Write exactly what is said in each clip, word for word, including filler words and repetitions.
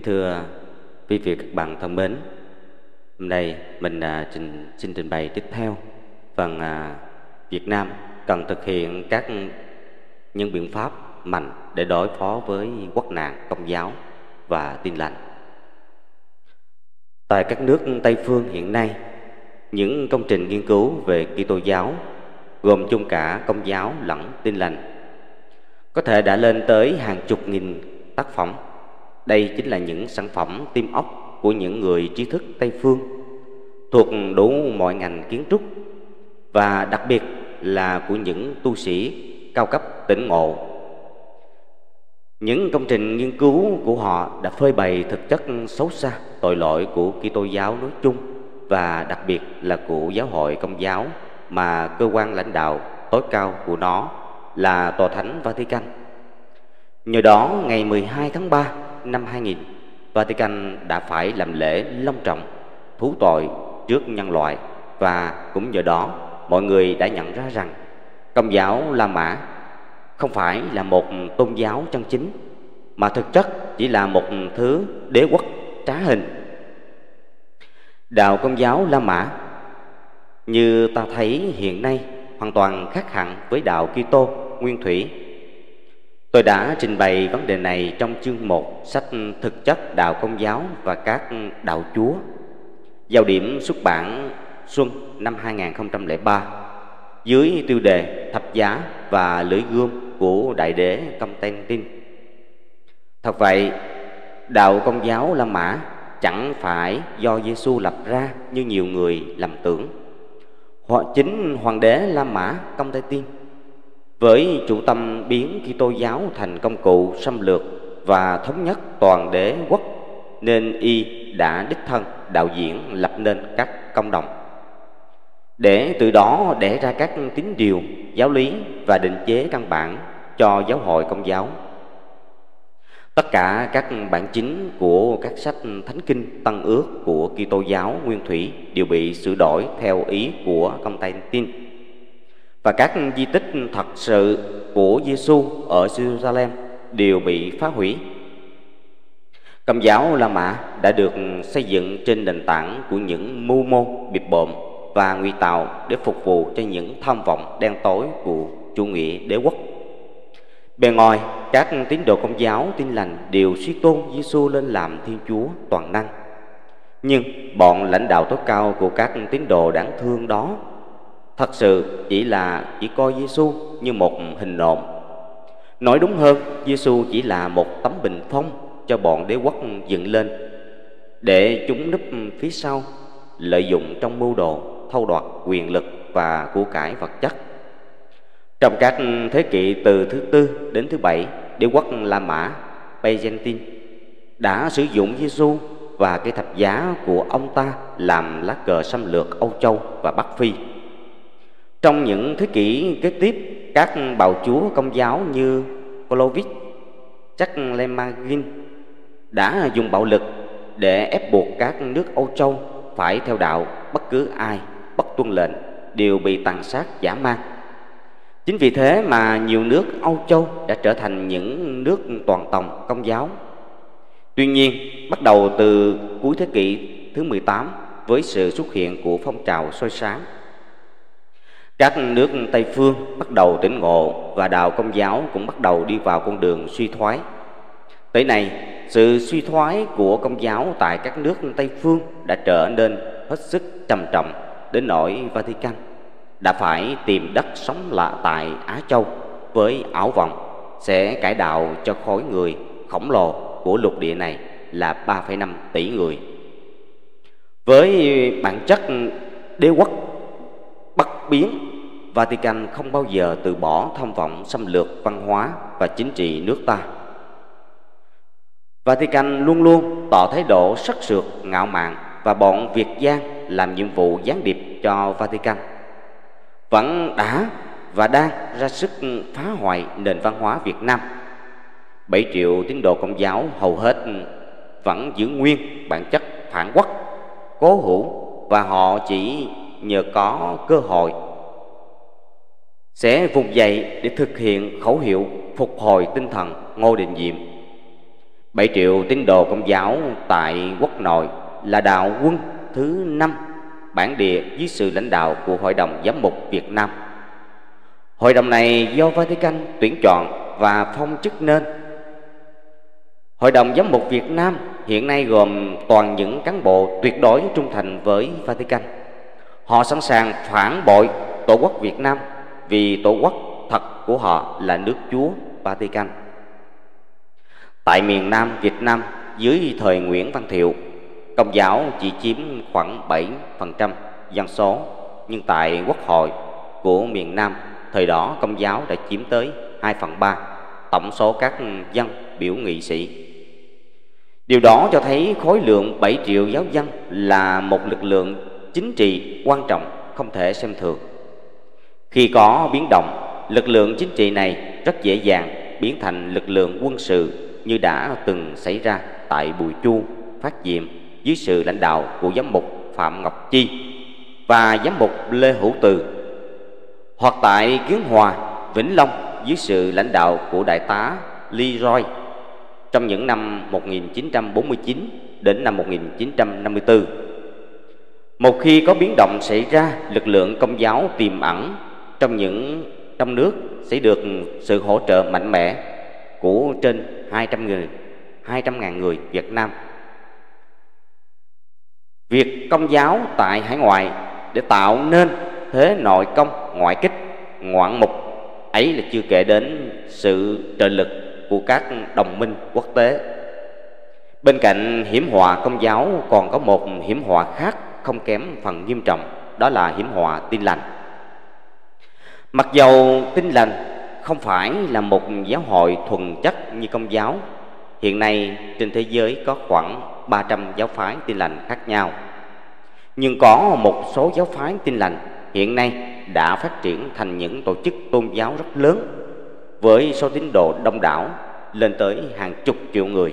thưa quý vị và các bạn thân mến, hôm nay mình à, trình, xin trình bày tiếp theo phần à, Việt Nam cần thực hiện các những biện pháp mạnh để đối phó với quốc nạn Công giáo và Tin lành. Tại các nước Tây phương hiện nay, những công trình nghiên cứu về Kitô giáo gồm chung cả Công giáo lẫn Tin lành có thể đã lên tới hàng chục nghìn tác phẩm. Đây chính là những sản phẩm tim óc của những người trí thức Tây phương thuộc đủ mọi ngành kiến trúc, và đặc biệt là của những tu sĩ cao cấp tỉnh ngộ. Những công trình nghiên cứu của họ đã phơi bày thực chất xấu xa, tội lỗi của Kitô giáo nói chung, và đặc biệt là của giáo hội Công giáo mà cơ quan lãnh đạo tối cao của nó là Tòa Thánh Vatican. Nhờ đó, ngày mười hai tháng ba năm hai nghìn, Vatican đã phải làm lễ long trọng thú tội trước nhân loại, và cũng nhờ đó mọi người đã nhận ra rằng Công giáo La Mã không phải là một tôn giáo chân chính, mà thực chất chỉ là một thứ đế quốc trá hình. Đạo Công giáo La Mã như ta thấy hiện nay hoàn toàn khác hẳn với đạo Kitô nguyên thủy. Tôi đã trình bày vấn đề này trong chương một sách Thực chất đạo Công giáo và các đạo Chúa, giao điểm xuất bản xuân năm hai nghìn không trăm lẻ ba, dưới tiêu đề Thập giá và lưỡi gươm của Đại đế Constantine. Thật vậy, đạo Công giáo La Mã chẳng phải do Giêsu lập ra như nhiều người lầm tưởng. Họ chính hoàng đế La Mã Constantine, với chủ tâm biến Kitô giáo thành công cụ xâm lược và thống nhất toàn đế quốc, nên y đã đích thân đạo diễn lập nên các công đồng, để từ đó đẻ ra các tín điều, giáo lý và định chế căn bản cho giáo hội Công giáo. Tất cả các bản chính của các sách Thánh Kinh Tân Ước của Kitô giáo nguyên thủy đều bị sửa đổi theo ý của Constantine, và các di tích thật sự của Giêsu ở Jerusalem đều bị phá hủy. Công giáo La Mã đã được xây dựng trên nền tảng của những mưu mô bịp bợm và ngụy tạo để phục vụ cho những tham vọng đen tối của chủ nghĩa đế quốc. Bề ngoài, các tín đồ Công giáo Tin lành đều suy tôn Giêsu lên làm Thiên Chúa toàn năng, nhưng bọn lãnh đạo tối cao của các tín đồ đáng thương đó thật sự chỉ là chỉ coi Giêsu như một hình nộm. Nói đúng hơn, Giêsu chỉ là một tấm bình phong cho bọn đế quốc dựng lên, để chúng núp phía sau, lợi dụng trong mưu đồ thâu đoạt quyền lực và của cải vật chất. Trong các thế kỷ từ thứ tư đến thứ bảy, đế quốc La Mã Byzantine đã sử dụng Giêsu và cái thập giá của ông ta làm lá cờ xâm lược Âu Châu và Bắc Phi. Trong những thế kỷ kế tiếp, các bào chúa Công giáo như Clovis, Charlemagne đã dùng bạo lực để ép buộc các nước Âu Châu phải theo đạo. Bất cứ ai bất tuân lệnh đều bị tàn sát dã man. Chính vì thế mà nhiều nước Âu Châu đã trở thành những nước toàn tòng Công giáo. Tuy nhiên, bắt đầu từ cuối thế kỷ thứ mười tám, với sự xuất hiện của phong trào soi sáng, các nước Tây phương bắt đầu tỉnh ngộ, và đạo Công giáo cũng bắt đầu đi vào con đường suy thoái. Tới nay, sự suy thoái của Công giáo tại các nước Tây phương đã trở nên hết sức trầm trọng, đến nỗi Vatican đã phải tìm đất sống lạ tại Á Châu với ảo vọng sẽ cải đạo cho khối người khổng lồ của lục địa này là ba phẩy năm tỷ người. Với bản chất đế quốc bất biến, Vatican không bao giờ từ bỏ tham vọng xâm lược văn hóa và chính trị nước ta. Vatican luôn luôn tỏ thái độ sắc sược, ngạo mạn, và bọn Việt gian làm nhiệm vụ gián điệp cho Vatican vẫn đã và đang ra sức phá hoại nền văn hóa Việt Nam. Bảy triệu tín đồ Công giáo hầu hết vẫn giữ nguyên bản chất phản quốc, cố hữu, và họ chỉ nhờ có cơ hội sẽ vùng dậy để thực hiện khẩu hiệu phục hồi tinh thần Ngô Đình Diệm. bảy triệu tín đồ Công giáo tại quốc nội là đạo quân thứ năm bản địa dưới sự lãnh đạo của Hội đồng Giám mục Việt Nam. Hội đồng này do Vatican tuyển chọn và phong chức nên. Hội đồng Giám mục Việt Nam hiện nay gồm toàn những cán bộ tuyệt đối trung thành với Vatican. Họ sẵn sàng phản bội Tổ quốc Việt Nam vì Tổ quốc thật của họ là nước Chúa Vatican. Tại miền Nam Việt Nam dưới thời Nguyễn Văn Thiệu, Công giáo chỉ chiếm khoảng bảy phần trăm dân số, nhưng tại Quốc hội của miền Nam thời đó Công giáo đã chiếm tới hai phần ba tổng số các dân biểu nghị sĩ. Điều đó cho thấy khối lượng bảy triệu giáo dân là một lực lượng chính trị quan trọng không thể xem thường. Khi có biến động, lực lượng chính trị này rất dễ dàng biến thành lực lượng quân sự như đã từng xảy ra tại Bùi Chu, Phát Diệm dưới sự lãnh đạo của giám mục Phạm Ngọc Chi và giám mục Lê Hữu Từ, hoặc tại Kiến Hòa, Vĩnh Long dưới sự lãnh đạo của đại tá Leroy trong những năm một nghìn chín trăm bốn mươi chín đến năm một nghìn chín trăm năm mươi tư. Một khi có biến động xảy ra, lực lượng Công giáo tiềm ẩn trong những trong nước sẽ được sự hỗ trợ mạnh mẽ của trên hai trăm người, hai trăm ngàn người Việt Nam. Việc Công giáo tại hải ngoại để tạo nên thế nội công ngoại kích ngoạn mục ấy là chưa kể đến sự trợ lực của các đồng minh quốc tế. Bên cạnh hiểm họa Công giáo còn có một hiểm họa khác không kém phần nghiêm trọng, đó là hiểm họa Tin lành. Mặc dầu Tin lành không phải là một giáo hội thuần chất như Công giáo, hiện nay trên thế giới có khoảng ba trăm giáo phái Tin lành khác nhau, nhưng có một số giáo phái Tin lành hiện nay đã phát triển thành những tổ chức tôn giáo rất lớn với số tín đồ đông đảo lên tới hàng chục triệu người.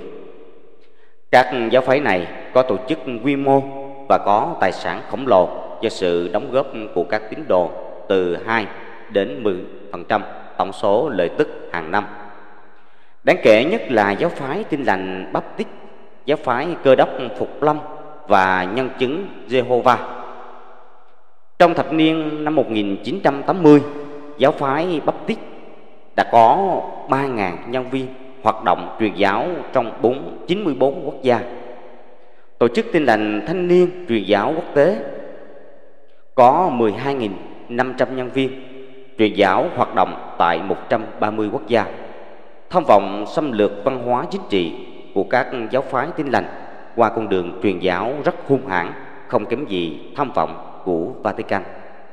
Các giáo phái này có tổ chức quy mô và có tài sản khổng lồ do sự đóng góp của các tín đồ từ hai đến mười phần trăm tổng số lợi tức hàng năm. Đáng kể nhất là giáo phái Tin lành Baptist, giáo phái Cơ đốc Phục Lâm và Nhân chứng Jehovah. Trong thập niên năm một nghìn chín trăm tám mươi, giáo phái Baptist đã có ba nghìn nhân viên hoạt động truyền giáo trong chín mươi bốn quốc gia. Tổ chức Tin lành Thanh niên truyền giáo quốc tế có mười hai nghìn năm trăm nhân viên truyền giáo hoạt động tại một trăm ba mươi quốc gia. Tham vọng xâm lược văn hóa chính trị của các giáo phái Tin lành qua con đường truyền giáo rất hung hãn, không kém gì tham vọng của Vatican.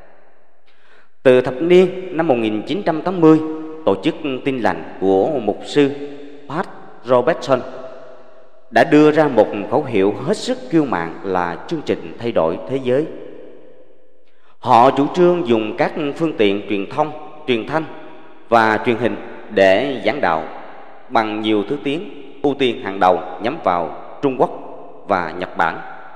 Từ thập niên năm một nghìn chín trăm tám mươi, tổ chức Tin lành của mục sư Pat Robertson đã đưa ra một khẩu hiệu hết sức kiêu mạn là chương trình thay đổi thế giới. Họ chủ trương dùng các phương tiện truyền thông, truyền thanh và truyền hình để giảng đạo bằng nhiều thứ tiếng, ưu tiên hàng đầu nhắm vào Trung Quốc và Nhật Bản.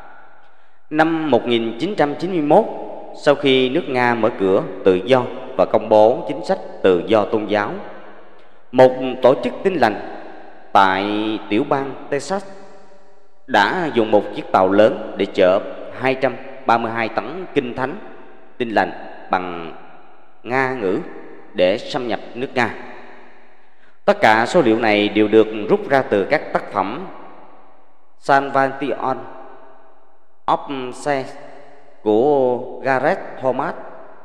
Năm một nghìn chín trăm chín mươi mốt, sau khi nước Nga mở cửa tự do và công bố chính sách tự do tôn giáo, một tổ chức Tin lành tại tiểu bang Texas đã dùng một chiếc tàu lớn để chở hai trăm ba mươi hai tấn kinh thánh Tin lành bằng Nga ngữ để xâm nhập nước Nga. Tất cả số liệu này đều được rút ra từ các tác phẩm Salvation of Saints của Gareth Thomas,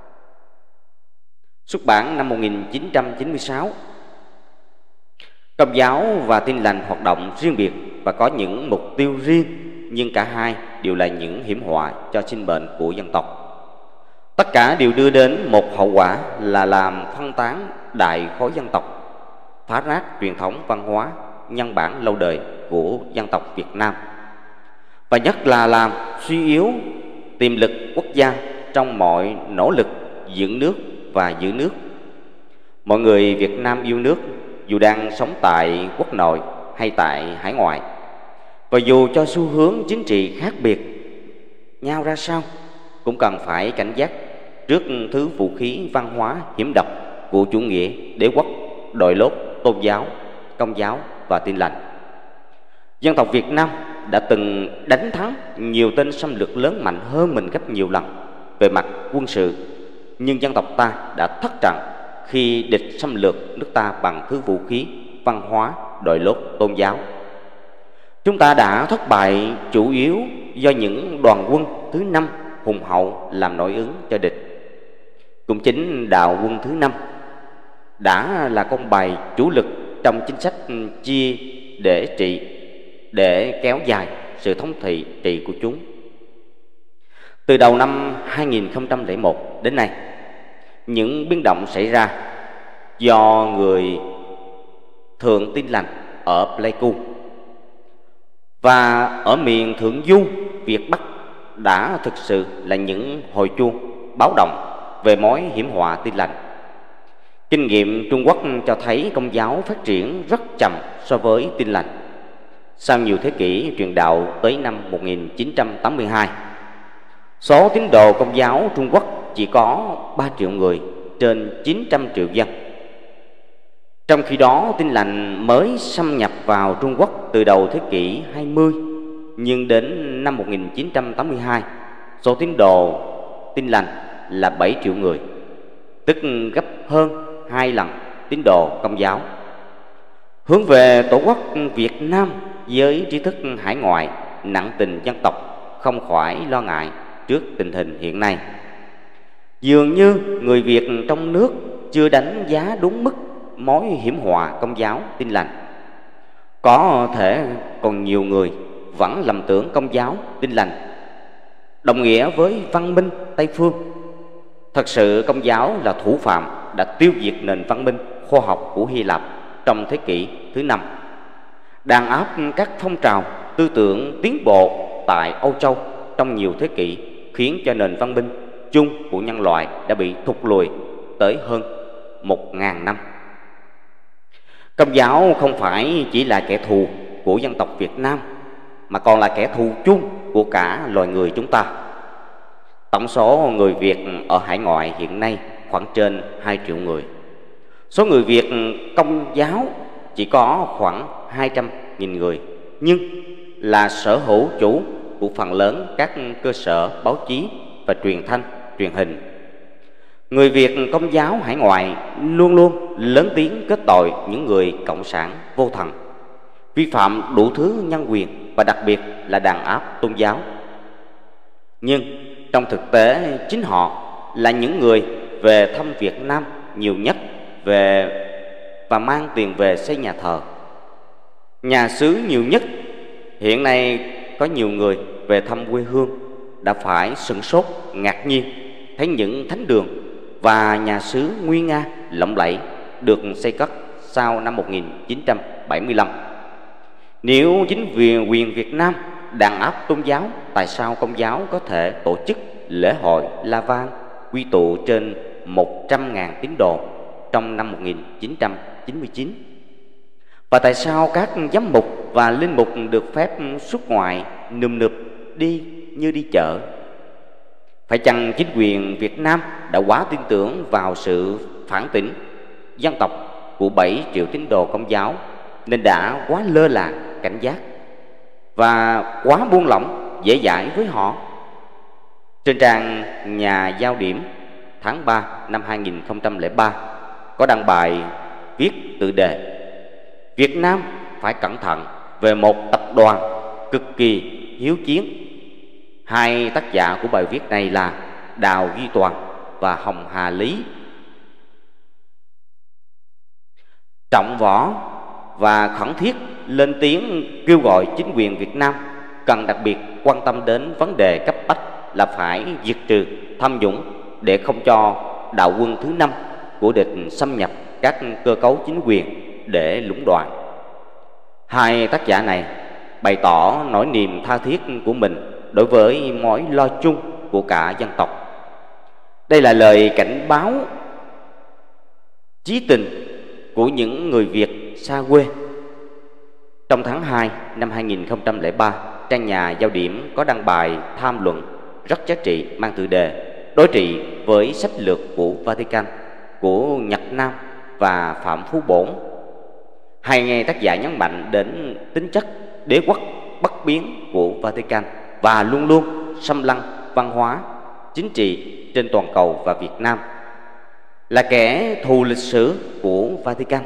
xuất bản năm một nghìn chín trăm chín mươi sáu. Công giáo và Tin lành hoạt động riêng biệt và có những mục tiêu riêng, nhưng cả hai đều là những hiểm họa cho sinh mệnh của dân tộc. Tất cả đều đưa đến một hậu quả là làm phân tán đại khối dân tộc, phá nát truyền thống văn hóa nhân bản lâu đời của dân tộc Việt Nam, và nhất là làm suy yếu tiềm lực quốc gia trong mọi nỗ lực dựng nước và giữ nước. Mọi người Việt Nam yêu nước, dù đang sống tại quốc nội hay tại hải ngoại, và dù cho xu hướng chính trị khác biệt nhau ra sao, cũng cần phải cảnh giác trước thứ vũ khí văn hóa hiểm độc của chủ nghĩa đế quốc, đội lốt tôn giáo, Công giáo và Tin lành. Dân tộc Việt Nam đã từng đánh thắng nhiều tên xâm lược lớn mạnh hơn mình gấp nhiều lần về mặt quân sự, nhưng dân tộc ta đã thất trận khi địch xâm lược nước ta bằng thứ vũ khí, văn hóa, đội lốt tôn giáo. Chúng ta đã thất bại chủ yếu do những đoàn quân thứ năm hùng hậu làm nội ứng cho địch. Cũng chính đạo quân thứ năm đã là con bài chủ lực trong chính sách chia để trị, để kéo dài sự thống trị trị của chúng. Từ đầu năm hai nghìn không trăm lẻ một đến nay, những biến động xảy ra do người Thượng Tin Lành ở Pleiku và ở miền Thượng Du Việt Bắc đã thực sự là những hồi chuông báo động về mối hiểm họa Tin Lành. Kinh nghiệm Trung Quốc cho thấy Công giáo phát triển rất chậm so với Tin Lành. Sau nhiều thế kỷ truyền đạo tới năm một nghìn chín trăm tám mươi hai, số tín đồ Công giáo Trung Quốc chỉ có ba triệu người trên chín trăm triệu dân. Trong khi đó, Tin Lành mới xâm nhập vào Trung Quốc từ đầu thế kỷ hai mươi, nhưng đến năm một nghìn chín trăm tám mươi hai, số tín đồ Tin Lành là bảy triệu người, tức gấp hơn hai lần tín đồ Công giáo. Hướng về Tổ quốc Việt Nam với trí thức hải ngoại nặng tình dân tộc không khỏi lo ngại trước tình hình hiện nay. Dường như người Việt trong nước chưa đánh giá đúng mức mối hiểm họa Công giáo Tin Lành. Có thể còn nhiều người vẫn lầm tưởng Công giáo Tin Lành đồng nghĩa với văn minh Tây phương. Thật sự Công giáo là thủ phạm đã tiêu diệt nền văn minh khoa học của Hy Lạp trong thế kỷ thứ năm, đàn áp các phong trào tư tưởng tiến bộ tại Âu Châu trong nhiều thế kỷ, khiến cho nền văn minh chung của nhân loại đã bị thụt lùi tới hơn một ngàn năm. Công giáo không phải chỉ là kẻ thù của dân tộc Việt Nam, mà còn là kẻ thù chung của cả loài người chúng ta. Tổng số người Việt ở hải ngoại hiện nay khoảng trên hai triệu người. Số người Việt Công giáo chỉ có khoảng hai trăm nghìn người, nhưng là sở hữu chủ của phần lớn các cơ sở báo chí và truyền thanh, truyền hình. Người Việt Công giáo hải ngoại luôn luôn lớn tiếng kết tội những người cộng sản vô thần, vi phạm đủ thứ nhân quyền và đặc biệt là đàn áp tôn giáo. Nhưng trong thực tế, chính họ là những người về thăm Việt Nam nhiều nhất về và mang tiền về xây nhà thờ, nhà xứ nhiều nhất. Hiện nay có nhiều người về thăm quê hương đã phải sửng sốt ngạc nhiên thấy những thánh đường và nhà xứ nguy nga lộng lẫy được xây cất sau năm một nghìn chín trăm bảy mươi lăm. Nếu chính quyền quyền Việt Nam đàn áp tôn giáo, tại sao Công giáo có thể tổ chức lễ hội La Vang quy tụ trên một trăm nghìn tín đồ trong năm một nghìn chín trăm chín mươi chín? Và tại sao các giám mục và linh mục được phép xuất ngoại nườm nượp đi như đi chợ? Phải chăng chính quyền Việt Nam đã quá tin tưởng vào sự phản tỉnh dân tộc của bảy triệu tín đồ Công giáo nên đã quá lơ là cảnh giác và quá buông lỏng dễ dãi với họ? Trên trang Nhà Giao Điểm tháng ba năm hai nghìn không trăm lẻ ba có đăng bài viết tựa đề Việt Nam phải cẩn thận về một tập đoàn cực kỳ hiếu chiến. Hai tác giả của bài viết này là Đào Duy Toàn và Hồng Hà Lý. Trọng võ và khẩn thiết lên tiếng kêu gọi chính quyền Việt Nam cần đặc biệt quan tâm đến vấn đề cấp bách là phải diệt trừ tham nhũng để không cho đạo quân thứ năm của địch xâm nhập các cơ cấu chính quyền để lũng đoạn. Hai tác giả này bày tỏ nỗi niềm tha thiết của mình đối với mối lo chung của cả dân tộc. Đây là lời cảnh báo chí tình của những người Việt xa quê. Trong tháng hai năm hai nghìn không trăm lẻ ba, trang Nhà Giao Điểm có đăng bài tham luận rất giá trị mang tựa đề Đối trị với sách lược của Vatican của Nhật Nam và Phạm Phú Bổn. Hai nghe tác giả nhấn mạnh đến tính chất đế quốc bất biến của Vatican và luôn luôn xâm lăng văn hóa, chính trị trên toàn cầu và Việt Nam, là kẻ thù lịch sử của Vatican.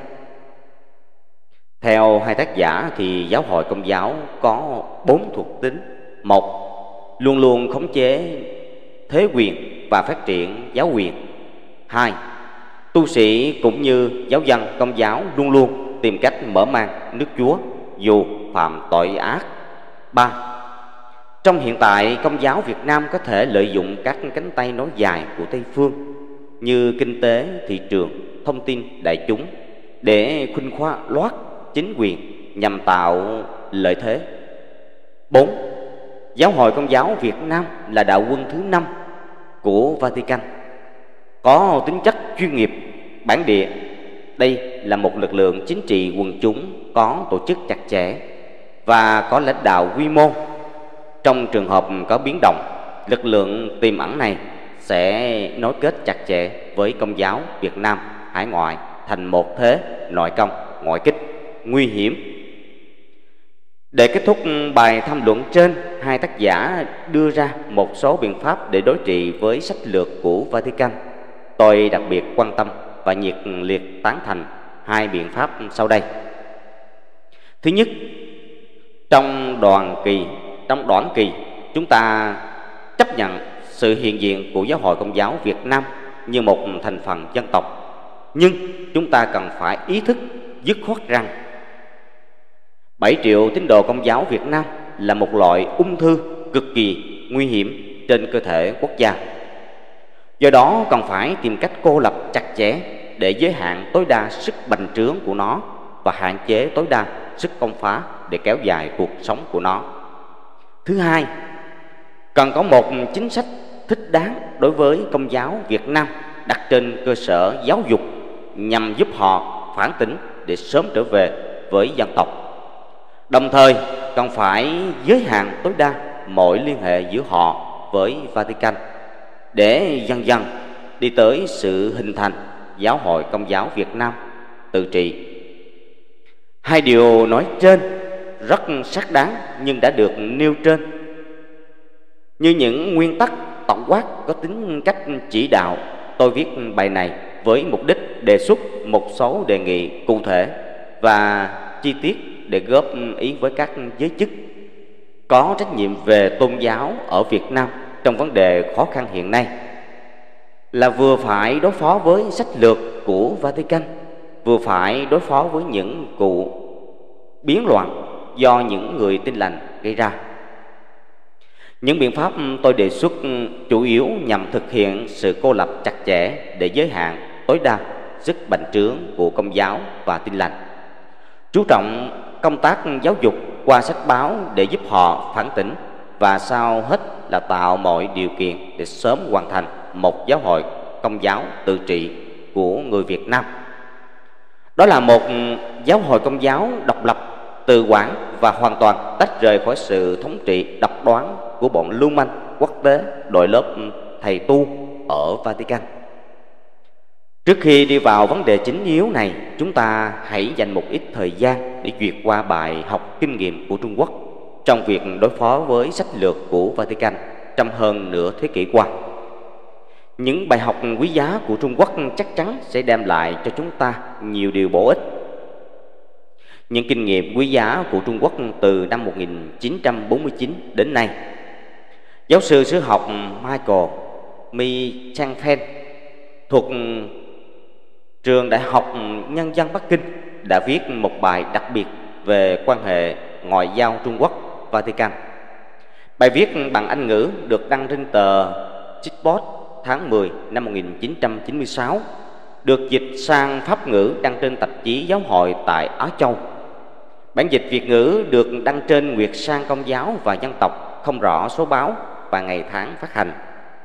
Theo hai tác giả thì giáo hội Công giáo có bốn thuộc tính. Một, luôn luôn khống chế thế quyền và phát triển giáo quyền. Hai, tu sĩ cũng như giáo dân Công giáo luôn luôn tìm cách mở mang nước Chúa dù phạm tội ác. Ba, trong hiện tại Công giáo Việt Nam có thể lợi dụng các cánh tay nối dài của Tây phương như kinh tế, thị trường, thông tin đại chúng để khuynh khoa loát chính quyền nhằm tạo lợi thế. Bốn, giáo hội Công giáo Việt Nam là đạo quân thứ năm của Vatican, có tính chất chuyên nghiệp, bản địa. Đây là một lực lượng chính trị quần chúng có tổ chức chặt chẽ và có lãnh đạo quy mô. Trong trường hợp có biến động, lực lượng tiềm ẩn này sẽ nối kết chặt chẽ với Công giáo Việt Nam hải ngoại thành một thế nội công ngoại kích nguy hiểm. Để kết thúc bài tham luận trên, hai tác giả đưa ra một số biện pháp để đối trị với sách lược của Vatican. Tôi đặc biệt quan tâm và nhiệt liệt tán thành hai biện pháp sau đây. Thứ nhất, trong đoạn kỳ, trong đoạn kỳ, chúng ta chấp nhận sự hiện diện của giáo hội Công giáo Việt Nam như một thành phần dân tộc, nhưng chúng ta cần phải ý thức dứt khoát rằng bảy triệu tín đồ Công giáo Việt Nam là một loại ung thư cực kỳ nguy hiểm trên cơ thể quốc gia. Do đó cần phải tìm cách cô lập chặt chẽ để giới hạn tối đa sức bành trướng của nó và hạn chế tối đa sức công phá để kéo dài cuộc sống của nó. Thứ hai, cần có một chính sách thích đáng đối với Công giáo Việt Nam đặt trên cơ sở giáo dục nhằm giúp họ phản tỉnh để sớm trở về với dân tộc. Đồng thời cần phải giới hạn tối đa mọi liên hệ giữa họ với Vatican để dần dần đi tới sự hình thành giáo hội Công giáo Việt Nam tự trị. Hai điều nói trên rất xác đáng nhưng đã được nêu trên như những nguyên tắc tổng quát có tính cách chỉ đạo. Tôi viết bài này với mục đích đề xuất một số đề nghị cụ thể và chi tiết để góp ý với các giới chức có trách nhiệm về tôn giáo ở Việt Nam trong vấn đề khó khăn hiện nay, là vừa phải đối phó với sách lược của Vatican, vừa phải đối phó với những vụ biến loạn do những người tin lành gây ra. Những biện pháp tôi đề xuất chủ yếu nhằm thực hiện sự cô lập chặt chẽ để giới hạn tối đa sức bành trướng của Công giáo và tin lành, chú trọng công tác giáo dục qua sách báo để giúp họ phản tỉnh, và sau hết là tạo mọi điều kiện để sớm hoàn thành một giáo hội Công giáo tự trị của người Việt Nam. Đó là một giáo hội Công giáo độc lập, tự quản và hoàn toàn tách rời khỏi sự thống trị độc đoán của bọn lưu manh quốc tế đội lớp thầy tu ở Vatican. Trước khi đi vào vấn đề chính yếu này, chúng ta hãy dành một ít thời gian để duyệt qua bài học kinh nghiệm của Trung Quốc trong việc đối phó với sách lược của Vatican trong hơn nửa thế kỷ qua. Những bài học quý giá của Trung Quốc chắc chắn sẽ đem lại cho chúng ta nhiều điều bổ ích. Những kinh nghiệm quý giá của Trung Quốc từ năm một nghìn chín trăm bốn mươi chín đến nay. Giáo sư sử học Michael Michanfen thuộc trường Đại học Nhân dân Bắc Kinh đã viết một bài đặc biệt về quan hệ ngoại giao Trung Quốc Vatican. Bài viết bằng Anh ngữ được đăng trên tờ Chipboard tháng mười năm một nghìn chín trăm chín mươi sáu, được dịch sang Pháp ngữ đăng trên tạp chí Giáo hội tại Á Châu. Bản dịch Việt ngữ được đăng trên Nguyệt Sang Công giáo và Dân tộc, không rõ số báo và ngày tháng phát hành.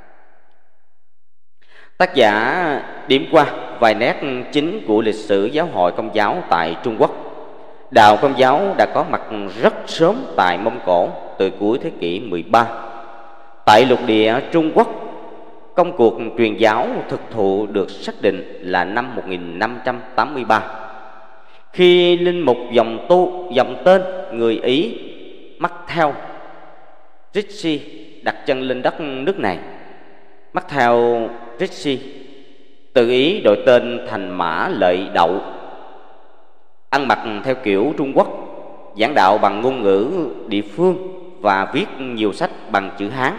Tác giả điểm qua vài nét chính của lịch sử giáo hội Công giáo tại Trung Quốc. Đạo Công giáo đã có mặt rất sớm tại Mông Cổ từ cuối thế kỷ mười ba. Tại lục địa Trung Quốc, công cuộc truyền giáo thực thụ được xác định là năm một nghìn năm trăm tám mươi ba, khi linh mục dòng tu dòng tên người Ý Matteo Ricci đặt chân lên đất nước này. Matteo Ricci tự ý đổi tên thành Mã Lợi Đậu, ăn mặc theo kiểu Trung Quốc, giảng đạo bằng ngôn ngữ địa phương và viết nhiều sách bằng chữ Hán.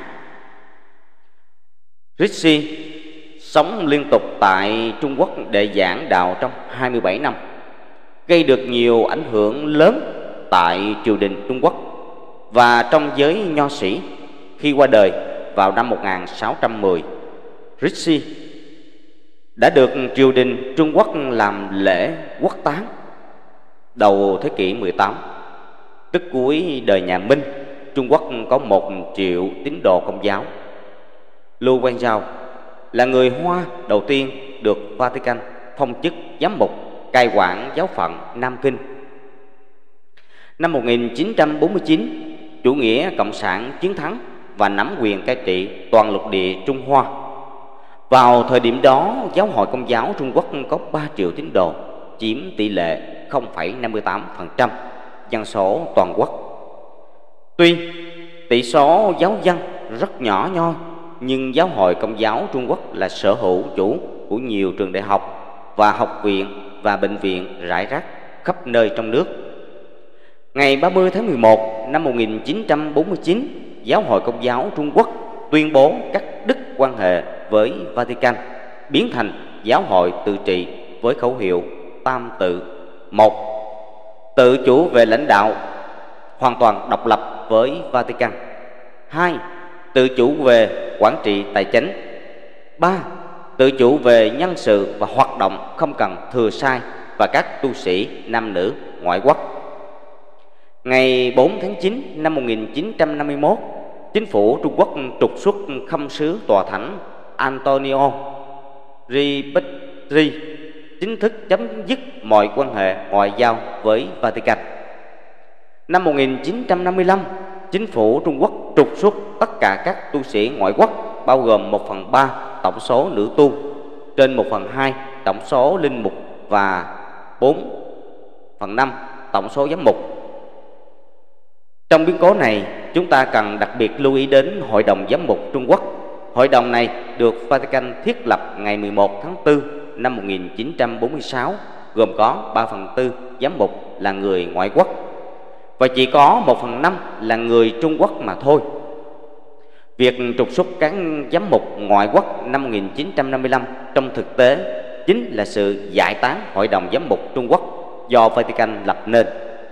Ricci sống liên tục tại Trung Quốc để giảng đạo trong hai mươi bảy năm, gây được nhiều ảnh hưởng lớn tại triều đình Trung Quốc và trong giới nho sĩ. Khi qua đời vào năm một nghìn sáu trăm mười, Ricci đã được triều đình Trung Quốc làm lễ quốc táng. Đầu thế kỷ mười tám, tức cuối đời nhà Minh, Trung Quốc có một triệu tín đồ Công giáo. Lưu Quang Giao là người Hoa đầu tiên được Vatican phong chức giám mục cai quản giáo phận Nam Kinh. Năm một nghìn chín trăm bốn mươi chín, chủ nghĩa cộng sản chiến thắng và nắm quyền cai trị toàn lục địa Trung Hoa. Vào thời điểm đó, giáo hội Công giáo Trung Quốc có ba triệu tín đồ, chiếm tỷ lệ không phẩy năm mươi tám phần trăm dân số toàn quốc. Tuy tỷ số giáo dân rất nhỏ nhoi, nhưng giáo hội Công giáo Trung Quốc là sở hữu chủ của nhiều trường đại học và học viện và bệnh viện rải rác khắp nơi trong nước. Ngày ba mươi tháng mười một năm một nghìn chín trăm bốn mươi chín, giáo hội Công giáo Trung Quốc tuyên bố cắt đứt quan hệ với Vatican, biến thành giáo hội tự trị với khẩu hiệu tam tự: một, tự chủ về lãnh đạo, hoàn toàn độc lập với Vatican; hai, tự chủ về quản trị tài chính; ba, tự chủ về nhân sự và hoạt động không cần thừa sai và các tu sĩ nam nữ ngoại quốc. Ngày bốn tháng chín năm một nghìn chín trăm năm mươi mốt, chính phủ Trung Quốc trục xuất khâm sứ tòa thánh Antonio Ribetri, chính thức chấm dứt mọi quan hệ ngoại giao với Vatican. Năm một nghìn chín trăm năm mươi lăm, chính phủ Trung Quốc trục xuất tất cả các tu sĩ ngoại quốc, bao gồm một phần ba tổng số nữ tu, trên một phần hai tổng số linh mục và bốn phần năm tổng số giám mục. Trong biến cố này, chúng ta cần đặc biệt lưu ý đến Hội đồng Giám mục Trung Quốc. Hội đồng này được Vatican thiết lập ngày mười một tháng tư năm một nghìn chín trăm bốn mươi sáu, gồm có ba phần tư giám mục là người ngoại quốc và chỉ có một phần năm là người Trung Quốc mà thôi. Việc trục xuất các giám mục ngoại quốc năm một nghìn chín trăm năm mươi lăm trong thực tế chính là sự giải tán Hội đồng Giám mục Trung Quốc do Vatican lập nên.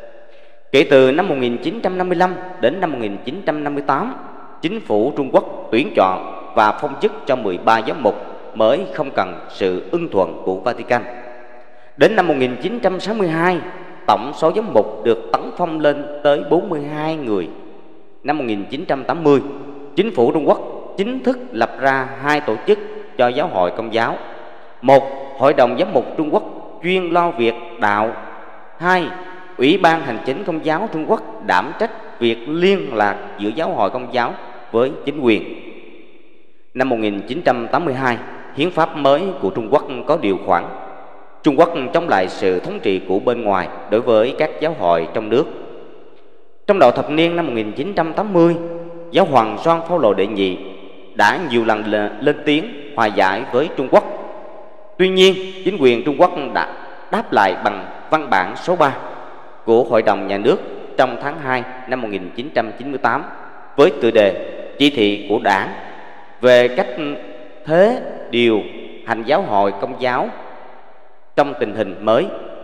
Kể từ năm một nghìn chín trăm năm mươi lăm đến năm một nghìn chín trăm năm mươi tám, chính phủ Trung Quốc tuyển chọn và phong chức cho mười ba giám mục mới không cần sự ưng thuận của Vatican. Đến năm một nghìn chín trăm sáu mươi hai, tổng số giám mục được tấn phong lên tới bốn mươi hai người. Năm một nghìn chín trăm tám mươi, chính phủ Trung Quốc chính thức lập ra hai tổ chức cho giáo hội Công giáo: một, Hội đồng Giám mục Trung Quốc chuyên lo việc đạo; hai, Ủy ban Hành chính Công giáo Trung Quốc đảm trách việc liên lạc giữa giáo hội Công giáo với chính quyền. Năm một nghìn chín trăm tám mươi hai, hiến pháp mới của Trung Quốc có điều khoản Trung Quốc chống lại sự thống trị của bên ngoài đối với các giáo hội trong nước. Trong đầu thập niên năm một nghìn chín trăm tám mươi, giáo hoàng Gioan Phaolô đệ nhị đã nhiều lần lên tiếng hòa giải với Trung Quốc. Tuy nhiên, chính quyền Trung Quốc đã đáp lại bằng văn bản số ba của Hội đồng Nhà nước trong tháng hai năm một nghìn chín trăm chín mươi tám với tựa đề Chỉ thị của Đảng về cách thế điều hành giáo hội Công giáo trong tình hình mới.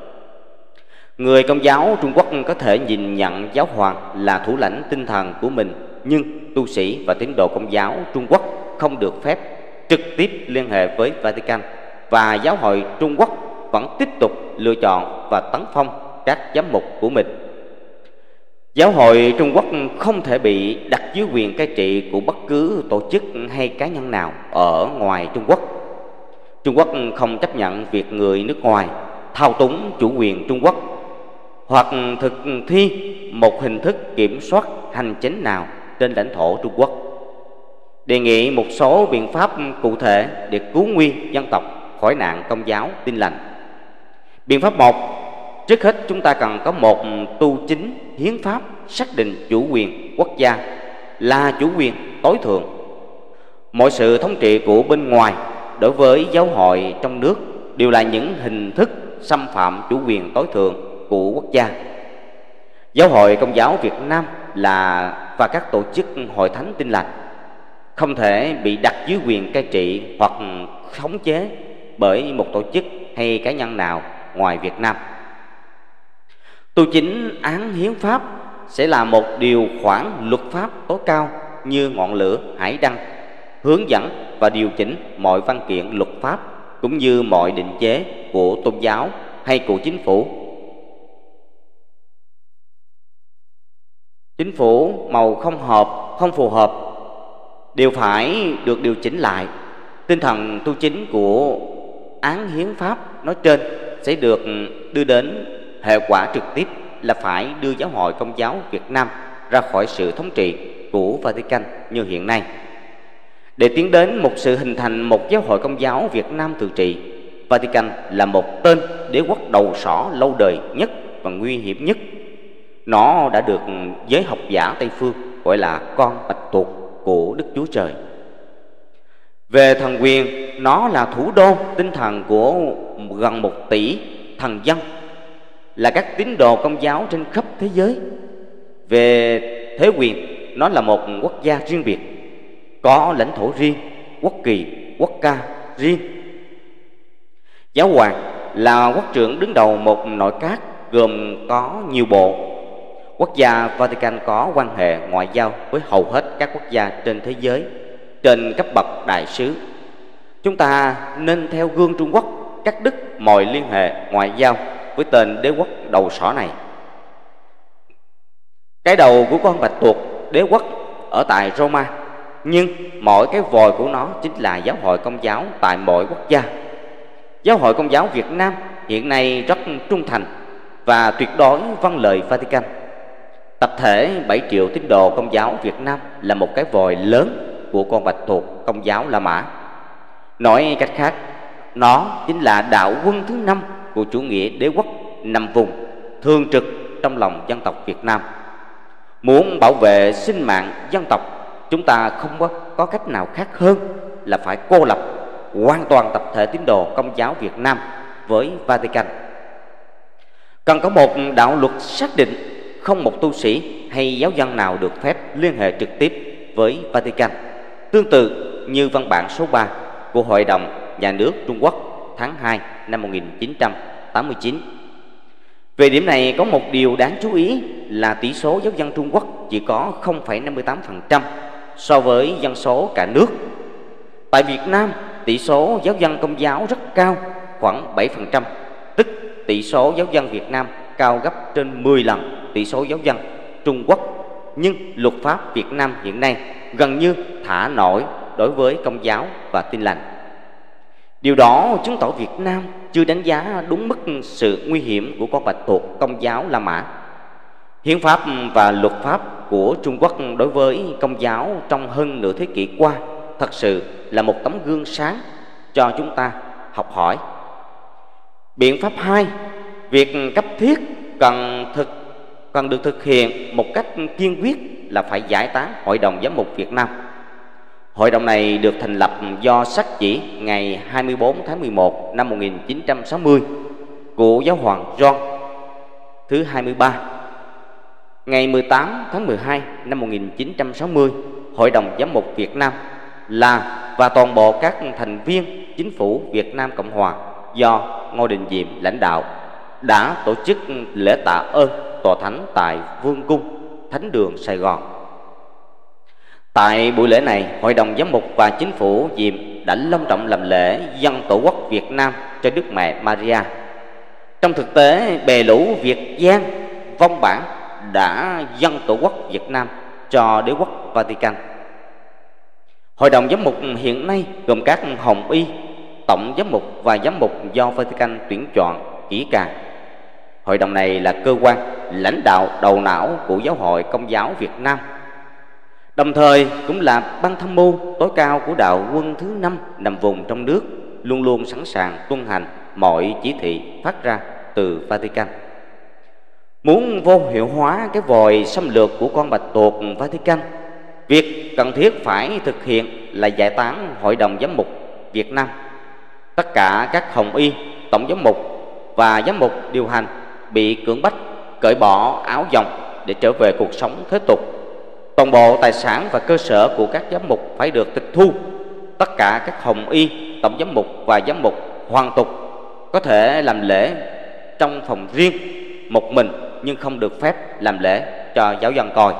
Người Công giáo Trung Quốc có thể nhìn nhận giáo hoàng là thủ lãnh tinh thần của mình, nhưng tu sĩ và tín đồ Công giáo Trung Quốc không được phép trực tiếp liên hệ với Vatican, và giáo hội Trung Quốc vẫn tiếp tục lựa chọn và tấn phong các giám mục của mình. Giáo hội Trung Quốc không thể bị đặt dưới quyền cai trị của bất cứ tổ chức hay cá nhân nào ở ngoài Trung Quốc. Trung Quốc không chấp nhận việc người nước ngoài thao túng chủ quyền Trung Quốc hoặc thực thi một hình thức kiểm soát hành chính nào trên lãnh thổ Trung Quốc. Đề nghị một số biện pháp cụ thể để cứu nguy dân tộc khỏi nạn Công giáo Tin lành. Biện pháp một, trước hết chúng ta cần có một tu chính hiến pháp xác định chủ quyền quốc gia là chủ quyền tối thượng. Mọi sự thống trị của bên ngoài đối với giáo hội trong nước đều là những hình thức xâm phạm chủ quyền tối thượng của quốc gia. Giáo hội Công giáo Việt Nam là và các tổ chức hội thánh Tin lành không thể bị đặt dưới quyền cai trị hoặc khống chế bởi một tổ chức hay cá nhân nào ngoài Việt Nam. Tu chính án hiến pháp sẽ là một điều khoản luật pháp tối cao như ngọn lửa hải đăng, hướng dẫn và điều chỉnh mọi văn kiện luật pháp cũng như mọi định chế của tôn giáo hay của chính phủ. Chính phủ màu không hợp, không phù hợp đều phải được điều chỉnh lại. Tinh thần tu chính của án hiến pháp nói trên sẽ được đưa đến hệ quả trực tiếp là phải đưa giáo hội Công giáo Việt Nam ra khỏi sự thống trị của Vatican như hiện nay. Để tiến đến một sự hình thành một giáo hội Công giáo Việt Nam tự trị, Vatican là một tên đế quốc đầu sỏ lâu đời nhất và nguy hiểm nhất. Nó đã được giới học giả Tây phương gọi là con bạch tuộc của Đức Chúa Trời. Về thần quyền, nó là thủ đô tinh thần của gần một tỷ thần dân, là các tín đồ Công giáo trên khắp thế giới. Về thế quyền, nó là một quốc gia riêng biệt, có lãnh thổ riêng, quốc kỳ, quốc ca riêng. Giáo hoàng là quốc trưởng đứng đầu một nội các gồm có nhiều bộ. Quốc gia Vatican có quan hệ ngoại giao với hầu hết các quốc gia trên thế giới trên cấp bậc đại sứ. Chúng ta nên theo gương Trung Quốc cắt đứt mọi liên hệ ngoại giao với tên đế quốc đầu sỏ này. Cái đầu của con bạch tuộc đế quốc ở tại Roma, nhưng mỗi cái vòi của nó chính là giáo hội Công giáo tại mỗi quốc gia. Giáo hội Công giáo Việt Nam hiện nay rất trung thành và tuyệt đối vâng lời Vatican. Tập thể bảy triệu tín đồ Công giáo Việt Nam là một cái vòi lớn của con bạch tuộc Công giáo La Mã. Nói cách khác, nó chính là đạo quân thứ năm của chủ nghĩa đế quốc nằm vùng thường trực trong lòng dân tộc Việt Nam. Muốn bảo vệ sinh mạng dân tộc, chúng ta không có, có cách nào khác hơn là phải cô lập hoàn toàn tập thể tín đồ Công giáo Việt Nam với Vatican. Cần có một đạo luật xác định không một tu sĩ hay giáo dân nào được phép liên hệ trực tiếp với Vatican, tương tự như văn bản số ba của Hội đồng Nhà nước Trung Quốc tháng hai năm một nghìn chín trăm tám mươi chín. Về điểm này có một điều đáng chú ý là tỷ số giáo dân Trung Quốc chỉ có không phẩy năm mươi tám phần trăm so với dân số cả nước. Tại Việt Nam, tỷ số giáo dân Công giáo rất cao, khoảng bảy phần trăm, tức tỷ số giáo dân Việt Nam cao gấp trên mười lần tỷ số giáo dân Trung Quốc. Nhưng luật pháp Việt Nam hiện nay gần như thả nổi đối với Công giáo và Tin lành. Điều đó chứng tỏ Việt Nam chưa đánh giá đúng mức sự nguy hiểm của con bạch tuộc Công giáo La Mã. Hiến pháp và luật pháp của Trung Quốc đối với Công giáo trong hơn nửa thế kỷ qua thật sự là một tấm gương sáng cho chúng ta học hỏi. Biện pháp hai, việc cấp thiết cần thực cần được thực hiện một cách kiên quyết là phải giải tán Hội đồng Giám mục Việt Nam. Hội đồng này được thành lập do sắc chỉ ngày hai mươi bốn tháng mười một năm một nghìn chín trăm sáu mươi của Giáo hoàng John thứ hai mươi ba. Ngày mười tám tháng mười hai năm một nghìn chín trăm sáu mươi, Hội đồng Giám mục Việt Nam là và toàn bộ các thành viên chính phủ Việt Nam Cộng Hòa do Ngô Đình Diệm lãnh đạo đã tổ chức lễ tạ ơn tòa thánh tại Vương cung, Thánh đường Sài Gòn. Tại buổi lễ này, Hội đồng Giám mục và chính phủ Diệm đã long trọng làm lễ dâng Tổ quốc Việt Nam cho Đức Mẹ Maria. Trong thực tế, bè lũ Việt Giang vong bản đã dâng Tổ quốc Việt Nam cho đế quốc Vatican. Hội đồng Giám mục hiện nay gồm các hồng y, tổng giám mục và giám mục do Vatican tuyển chọn kỹ càng. Hội đồng này là cơ quan lãnh đạo đầu não của Giáo hội Công giáo Việt Nam, đồng thời cũng là ban tham mưu tối cao của đạo quân thứ năm nằm vùng trong nước, luôn luôn sẵn sàng tuân hành mọi chỉ thị phát ra từ Vatican. Muốn vô hiệu hóa cái vòi xâm lược của con bạch tuộc Vatican, việc cần thiết phải thực hiện là giải tán Hội đồng Giám mục Việt Nam. Tất cả các hồng y, tổng giám mục và giám mục điều hành bị cưỡng bách cởi bỏ áo dòng để trở về cuộc sống thế tục. Toàn bộ tài sản và cơ sở của các giám mục phải được tịch thu. Tất cả các hồng y, tổng giám mục và giám mục hoàn tục có thể làm lễ trong phòng riêng một mình, nhưng không được phép làm lễ cho giáo dân coi.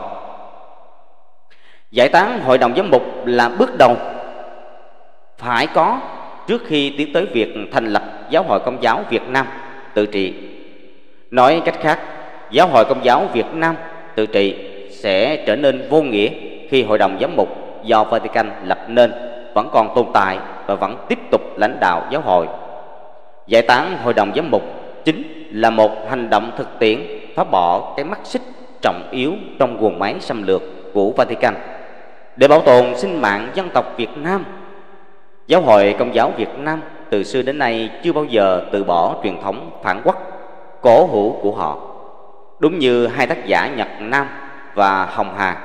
Giải tán Hội đồng Giám mục là bước đầu phải có trước khi tiến tới việc thành lập Giáo hội Công giáo Việt Nam tự trị. Nói cách khác, Giáo hội Công giáo Việt Nam tự trị sẽ trở nên vô nghĩa khi Hội đồng Giám mục do Vatican lập nên vẫn còn tồn tại và vẫn tiếp tục lãnh đạo giáo hội. Giải tán Hội đồng Giám mục chính là một hành động thực tiễn phá bỏ cái mắt xích trọng yếu trong guồng máy xâm lược của Vatican để bảo tồn sinh mạng dân tộc Việt Nam. Giáo hội Công giáo Việt Nam từ xưa đến nay chưa bao giờ từ bỏ truyền thống phản quốc cổ hủ của họ, đúng như hai tác giả Nhật Nam và Hồng Hà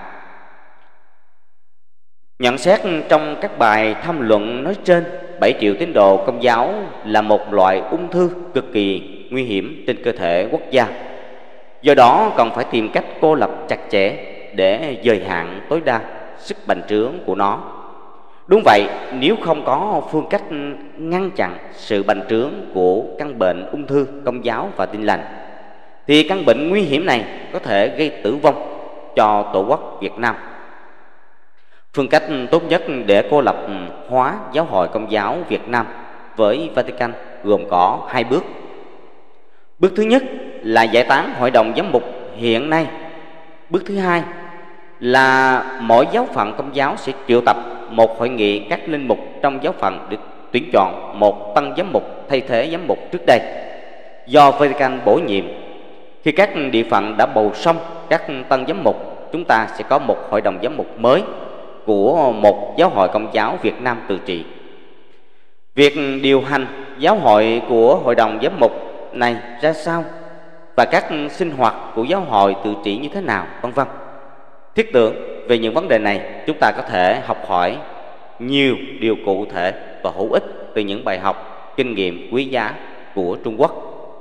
nhận xét trong các bài tham luận nói trên. Bảy triệu tín đồ Công giáo là một loại ung thư cực kỳ nguy hiểm trên cơ thể quốc gia, do đó cần phải tìm cách cô lập chặt chẽ để dời hạn tối đa sức bành trướng của nó. Đúng vậy, nếu không có phương cách ngăn chặn sự bành trướng của căn bệnh ung thư Công giáo và Tin lành, thì căn bệnh nguy hiểm này có thể gây tử vong cho Tổ quốc Việt Nam. Phương cách tốt nhất để cô lập hóa Giáo hội Công giáo Việt Nam với Vatican gồm có hai bước. Bước thứ nhất là giải tán Hội đồng Giám mục hiện nay. Bước thứ hai là mỗi giáo phận Công giáo sẽ triệu tập một hội nghị các linh mục trong giáo phận được tuyển chọn một tân giám mục thay thế giám mục trước đây do Vatican bổ nhiệm. Khi các địa phận đã bầu xong các tân giám mục, chúng ta sẽ có một hội đồng giám mục mới của một giáo hội Công giáo Việt Nam tự trị. Việc điều hành giáo hội của hội đồng giám mục này ra sao và các sinh hoạt của giáo hội tự trị như thế nào, vân vân. Thiết tưởng về những vấn đề này, chúng ta có thể học hỏi nhiều điều cụ thể và hữu ích từ những bài học, kinh nghiệm quý giá của Trung Quốc.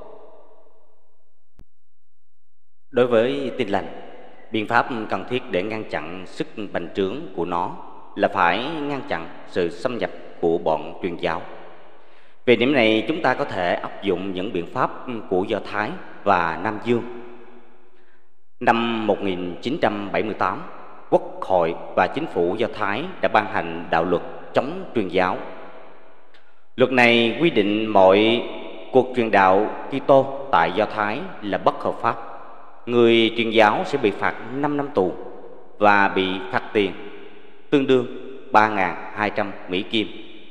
Đối với Tin lành, biện pháp cần thiết để ngăn chặn sức bành trướng của nó là phải ngăn chặn sự xâm nhập của bọn truyền giáo. Về điểm này, chúng ta có thể áp dụng những biện pháp của Do Thái và Nam Dương. Năm một nghìn chín trăm bảy mươi tám, Quốc hội và chính phủ Do Thái đã ban hành đạo luật chống truyền giáo. Luật này quy định mọi cuộc truyền đạo Kitô tại Do Thái là bất hợp pháp. Người truyền giáo sẽ bị phạt năm năm tù và bị phạt tiền tương đương ba nghìn hai trăm Mỹ Kim.